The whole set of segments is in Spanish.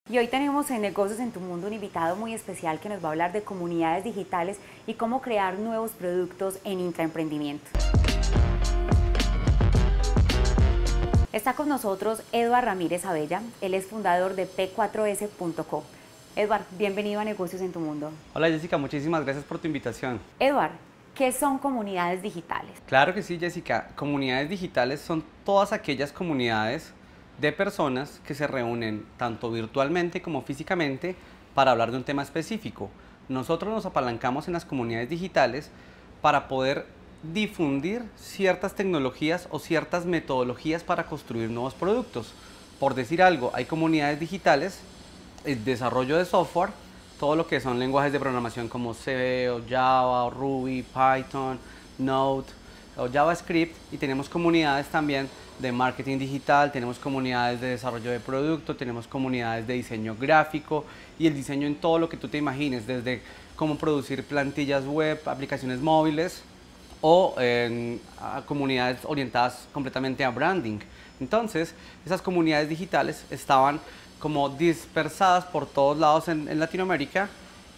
Y hoy tenemos en Negocios en tu Mundo un invitado muy especial que nos va a hablar de comunidades digitales y cómo crear nuevos productos en intraemprendimiento. Está con nosotros Eduard Ramírez Abella, él es fundador de P4S.co. Eduard, bienvenido a Negocios en tu Mundo. Hola Jessica, muchísimas gracias por tu invitación. Eduard, ¿qué son comunidades digitales? Claro que sí, Jessica. Comunidades digitales son todas aquellas comunidades de personas que se reúnen tanto virtualmente como físicamente para hablar de un tema específico. Nosotros nos apalancamos en las comunidades digitales para poder difundir ciertas tecnologías o ciertas metodologías para construir nuevos productos. Por decir algo, hay comunidades digitales, el desarrollo de software, todo lo que son lenguajes de programación como C, o Java, o Ruby, Python, Node o JavaScript, y tenemos comunidades también de marketing digital, tenemos comunidades de desarrollo de producto, tenemos comunidades de diseño gráfico y el diseño en todo lo que tú te imagines, desde cómo producir plantillas web, aplicaciones móviles o comunidades orientadas completamente a branding. Entonces, esas comunidades digitales estaban como dispersadas por todos lados en Latinoamérica,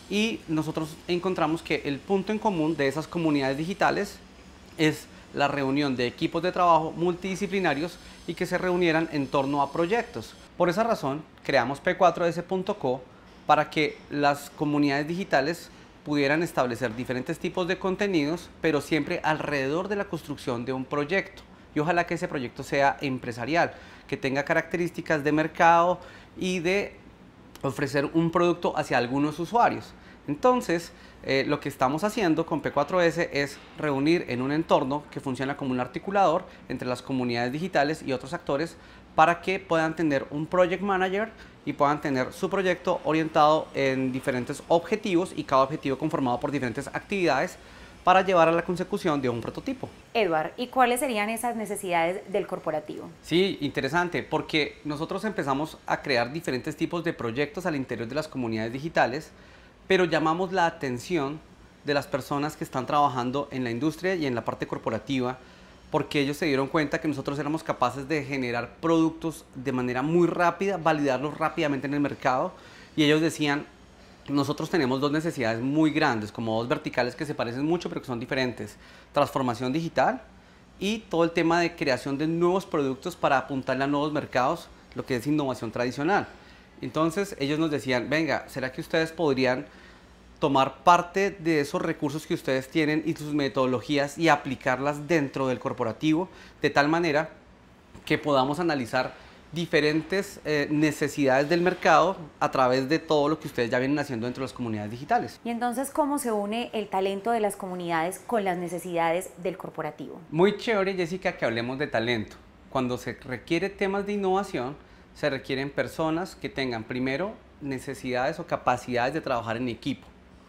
y nosotros encontramos que el punto en común de esas comunidades digitales es la reunión de equipos de trabajo multidisciplinarios y que se reunieran en torno a proyectos. Por esa razón, creamos P4S.co para que las comunidades digitales pudieran establecer diferentes tipos de contenidos, pero siempre alrededor de la construcción de un proyecto. Y ojalá que ese proyecto sea empresarial, que tenga características de mercado y de ofrecer un producto hacia algunos usuarios. Entonces, lo que estamos haciendo con P4S es reunir en un entorno que funciona como un articulador entre las comunidades digitales y otros actores para que puedan tener un project manager y puedan tener su proyecto orientado en diferentes objetivos, y cada objetivo conformado por diferentes actividades para llevar a la consecución de un prototipo. Eduard, ¿y cuáles serían esas necesidades del corporativo? Sí, interesante, porque nosotros empezamos a crear diferentes tipos de proyectos al interior de las comunidades digitales, pero llamamos la atención de las personas que están trabajando en la industria y en la parte corporativa, porque ellos se dieron cuenta que nosotros éramos capaces de generar productos de manera muy rápida, validarlos rápidamente en el mercado, y ellos decían: nosotros tenemos dos necesidades muy grandes, como dos verticales que se parecen mucho pero que son diferentes: transformación digital y todo el tema de creación de nuevos productos para apuntarle a nuevos mercados, lo que es innovación tradicional. Entonces ellos nos decían: venga, ¿será que ustedes podrían tomar parte de esos recursos que ustedes tienen y sus metodologías y aplicarlas dentro del corporativo, de tal manera que podamos analizar diferentes necesidades del mercado a través de todo lo que ustedes ya vienen haciendo dentro de las comunidades digitales? Y entonces, ¿cómo se une el talento de las comunidades con las necesidades del corporativo? Muy chévere, Jessica, que hablemos de talento. Cuando se requiere temas de innovación, se requieren personas que tengan primero necesidades o capacidades de trabajar en equipo.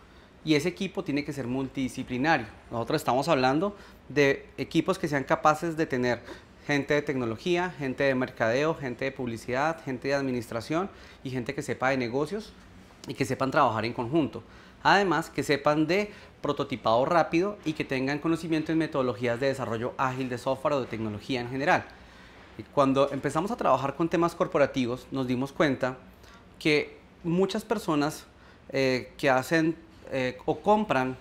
Y ese equipo tiene que ser multidisciplinario. Nosotros estamos hablando de equipos que sean capaces de tener gente de tecnología, gente de mercadeo, gente de publicidad, gente de administración y gente que sepa de negocios y que sepan trabajar en conjunto. Además, que sepan de prototipado rápido y que tengan conocimiento en metodologías de desarrollo ágil de software o de tecnología en general. Y cuando empezamos a trabajar con temas corporativos, nos dimos cuenta que muchas personas que hacen o compran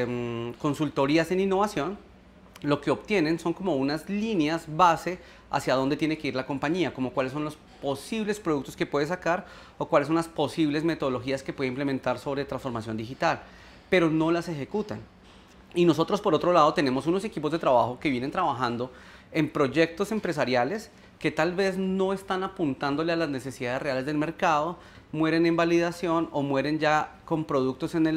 consultorías en innovación, lo que obtienen son como unas líneas base hacia dónde tiene que ir la compañía, como cuáles son los posibles productos que puede sacar o cuáles son las posibles metodologías que puede implementar sobre transformación digital, pero no las ejecutan. Y nosotros, por otro lado, tenemos unos equipos de trabajo que vienen trabajando en proyectos empresariales que tal vez no están apuntándole a las necesidades reales del mercado, mueren en validación o mueren ya con productos en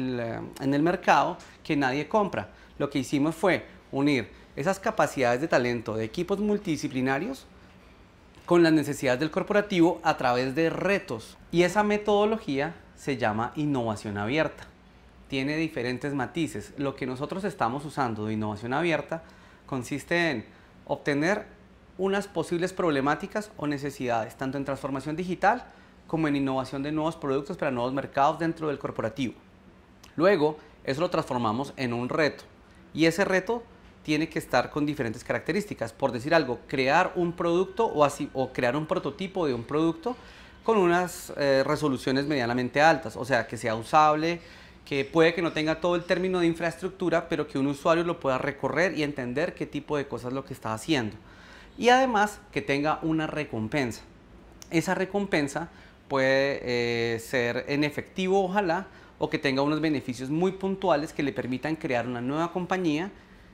el mercado que nadie compra. Lo que hicimos fue unir esas capacidades de talento de equipos multidisciplinarios con las necesidades del corporativo a través de retos. Y esa metodología se llama innovación abierta. Tiene diferentes matices. Lo que nosotros estamos usando de innovación abierta consiste en obtener unas posibles problemáticas o necesidades, tanto en transformación digital como en innovación de nuevos productos para nuevos mercados dentro del corporativo. Luego, eso lo transformamos en un reto, y ese reto tiene que estar con diferentes características. Por decir algo, crear un producto o crear un prototipo de un producto con unas resoluciones medianamente altas, o sea, que sea usable, que puede que no tenga todo el término de infraestructura, pero que un usuario lo pueda recorrer y entender qué tipo de cosas es lo que está haciendo. Y además que tenga una recompensa. Esa recompensa puede ser en efectivo, ojalá, o que tenga unos beneficios muy puntuales que le permitan crear una nueva compañía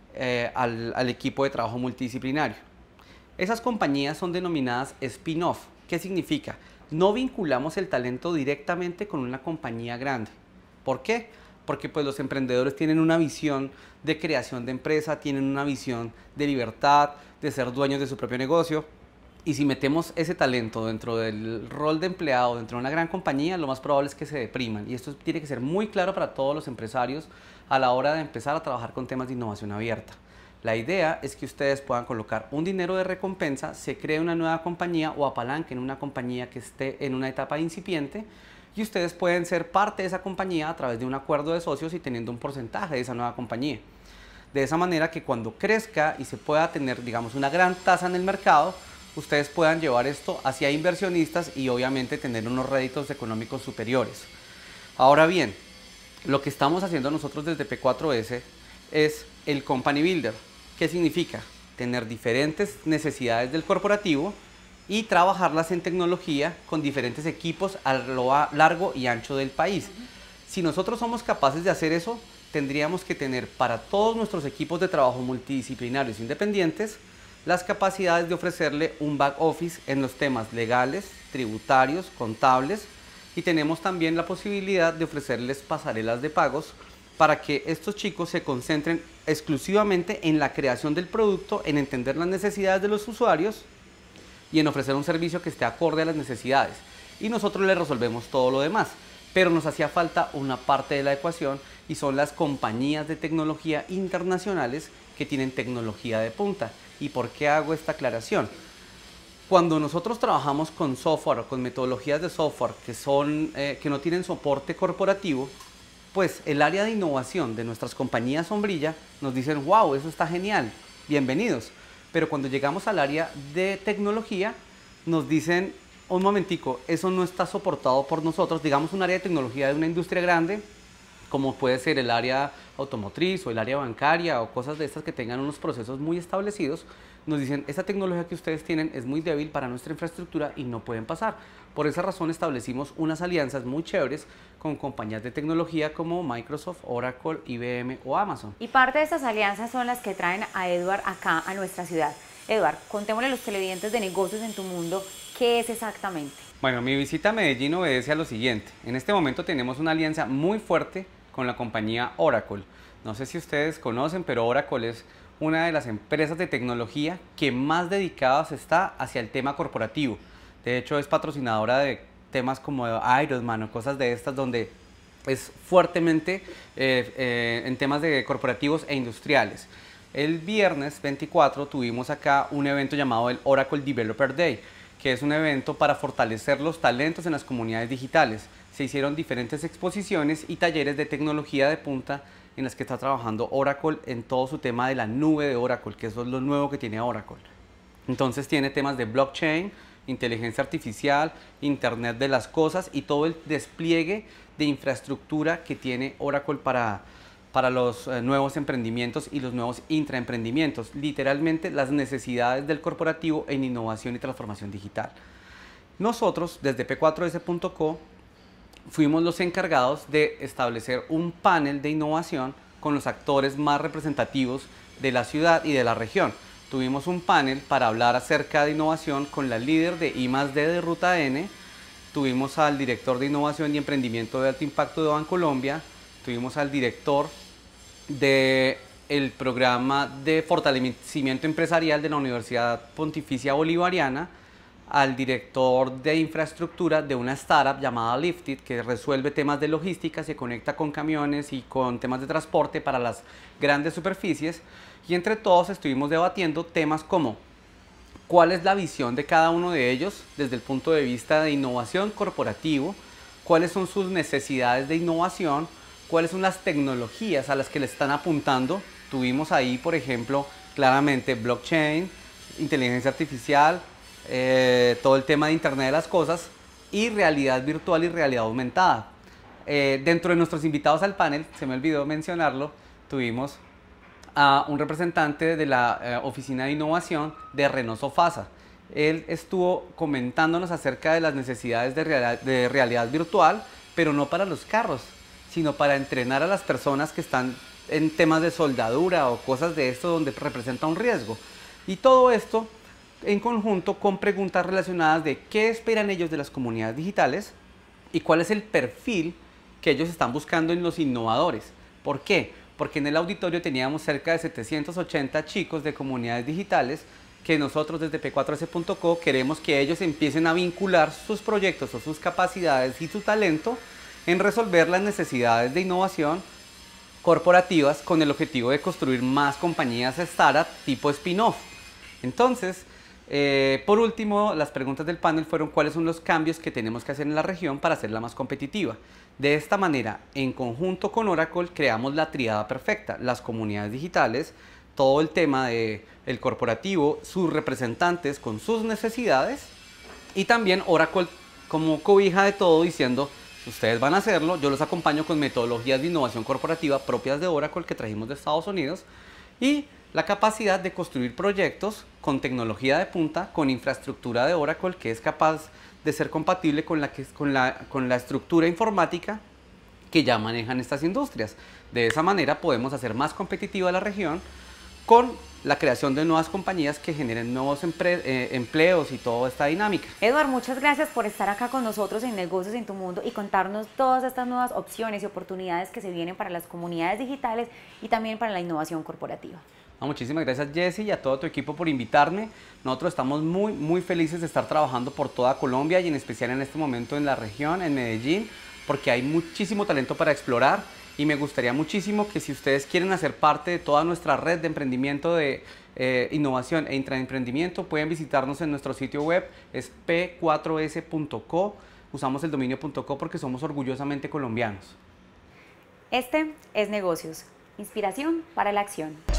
al equipo de trabajo multidisciplinario. Esas compañías son denominadas spin-off. ¿Qué significa? No vinculamos el talento directamente con una compañía grande. ¿Por qué? Porque pues, los emprendedores tienen una visión de creación de empresa, tienen una visión de libertad, de ser dueños de su propio negocio. Y si metemos ese talento dentro del rol de empleado, dentro de una gran compañía, lo más probable es que se depriman. Y esto tiene que ser muy claro para todos los empresarios a la hora de empezar a trabajar con temas de innovación abierta. La idea es que ustedes puedan colocar un dinero de recompensa, se cree una nueva compañía o apalanquen una compañía que esté en una etapa incipiente y ustedes pueden ser parte de esa compañía a través de un acuerdo de socios y teniendo un porcentaje de esa nueva compañía. De esa manera que cuando crezca y se pueda tener, digamos, una gran tasa en el mercado, ustedes puedan llevar esto hacia inversionistas y obviamente tener unos réditos económicos superiores. Ahora bien, lo que estamos haciendo nosotros desde P4S es el Company Builder. ¿Qué significa? Tener diferentes necesidades del corporativo y trabajarlas en tecnología con diferentes equipos a lo largo y ancho del país. Si nosotros somos capaces de hacer eso, tendríamos que tener para todos nuestros equipos de trabajo multidisciplinarios independientes las capacidades de ofrecerle un back office en los temas legales, tributarios, contables y tenemos también la posibilidad de ofrecerles pasarelas de pagos para que estos chicos se concentren exclusivamente en la creación del producto, en entender las necesidades de los usuarios y en ofrecer un servicio que esté acorde a las necesidades. Y nosotros les resolvemos todo lo demás. Pero nos hacía falta una parte de la ecuación y son las compañías de tecnología internacionales que tienen tecnología de punta. ¿Y por qué hago esta aclaración? Cuando nosotros trabajamos con software o con metodologías de software que no tienen soporte corporativo, pues el área de innovación de nuestras compañías sombrilla nos dicen, wow, eso está genial, bienvenidos. Pero cuando llegamos al área de tecnología, nos dicen, un momentico, eso no está soportado por nosotros, digamos un área de tecnología de una industria grande, como puede ser el área automotriz o el área bancaria o cosas de estas que tengan unos procesos muy establecidos, nos dicen, esta tecnología que ustedes tienen es muy débil para nuestra infraestructura y no pueden pasar. Por esa razón establecimos unas alianzas muy chéveres con compañías de tecnología como Microsoft, Oracle, IBM o Amazon. Y parte de estas alianzas son las que traen a Edward acá a nuestra ciudad. Edward, contémosle a los televidentes de Negocios en tu Mundo, ¿qué es exactamente? Bueno, mi visita a Medellín obedece a lo siguiente. En este momento tenemos una alianza muy fuerte con la compañía Oracle. No sé si ustedes conocen, pero Oracle es una de las empresas de tecnología que más dedicadas está hacia el tema corporativo. De hecho, es patrocinadora de temas como Ironman o cosas de estas donde es fuertemente en temas de corporativos e industriales. El viernes 24 tuvimos acá un evento llamado el Oracle Developer Day, que es un evento para fortalecer los talentos en las comunidades digitales. Se hicieron diferentes exposiciones y talleres de tecnología de punta en las que está trabajando Oracle en todo su tema de la nube de Oracle, que eso es lo nuevo que tiene Oracle. Entonces tiene temas de blockchain, inteligencia artificial, Internet de las cosas y todo el despliegue de infraestructura que tiene Oracle para los nuevos emprendimientos y los nuevos intraemprendimientos, literalmente las necesidades del corporativo en innovación y transformación digital. Nosotros, desde P4S.co, fuimos los encargados de establecer un panel de innovación con los actores más representativos de la ciudad y de la región. Tuvimos un panel para hablar acerca de innovación con la líder de I+D de Ruta N, tuvimos al director de innovación y emprendimiento de alto impacto de Bancolombia, tuvimos al director del programa de fortalecimiento empresarial de la Universidad Pontificia Bolivariana, al director de infraestructura de una startup llamada Lifted, que resuelve temas de logística, se conecta con camiones y con temas de transporte para las grandes superficies, y entre todos estuvimos debatiendo temas como cuál es la visión de cada uno de ellos desde el punto de vista de innovación corporativo, cuáles son sus necesidades de innovación, cuáles son las tecnologías a las que le están apuntando. Tuvimos ahí, por ejemplo, claramente blockchain, inteligencia artificial, todo el tema de Internet de las cosas, y realidad virtual y realidad aumentada. Dentro de nuestros invitados al panel, se me olvidó mencionarlo, tuvimos a un representante de la Oficina de Innovación de Renault Sofasa. Él estuvo comentándonos acerca de las necesidades de realidad virtual, pero no para los carros, sino para entrenar a las personas que están en temas de soldadura o cosas de esto donde representa un riesgo. Y todo esto en conjunto con preguntas relacionadas de qué esperan ellos de las comunidades digitales y cuál es el perfil que ellos están buscando en los innovadores. ¿Por qué? Porque en el auditorio teníamos cerca de 780 chicos de comunidades digitales que nosotros desde P4S.co queremos que ellos empiecen a vincular sus proyectos o sus capacidades y su talento en resolver las necesidades de innovación corporativas con el objetivo de construir más compañías startup tipo spin-off. Entonces, por último, las preguntas del panel fueron cuáles son los cambios que tenemos que hacer en la región para hacerla más competitiva. De esta manera, en conjunto con Oracle, creamos la tríada perfecta, las comunidades digitales, todo el tema del corporativo, sus representantes con sus necesidades y también Oracle como cobija de todo diciendo, ustedes van a hacerlo, yo los acompaño con metodologías de innovación corporativa propias de Oracle que trajimos de Estados Unidos y la capacidad de construir proyectos con tecnología de punta, con infraestructura de Oracle que es capaz de ser compatible con la estructura informática que ya manejan estas industrias. De esa manera podemos hacer más competitiva la región con la creación de nuevas compañías que generen nuevos empleos y toda esta dinámica. Eduard, muchas gracias por estar acá con nosotros en Negocios en tu Mundo y contarnos todas estas nuevas opciones y oportunidades que se vienen para las comunidades digitales y también para la innovación corporativa. Muchísimas gracias, Jessy, y a todo tu equipo por invitarme. Nosotros estamos muy felices de estar trabajando por toda Colombia y en especial en este momento en la región, en Medellín, porque hay muchísimo talento para explorar y me gustaría muchísimo que si ustedes quieren hacer parte de toda nuestra red de emprendimiento, de innovación e intraemprendimiento, pueden visitarnos en nuestro sitio web, es p4s.co. Usamos el dominio .co porque somos orgullosamente colombianos. Este es Negocios, inspiración para la acción.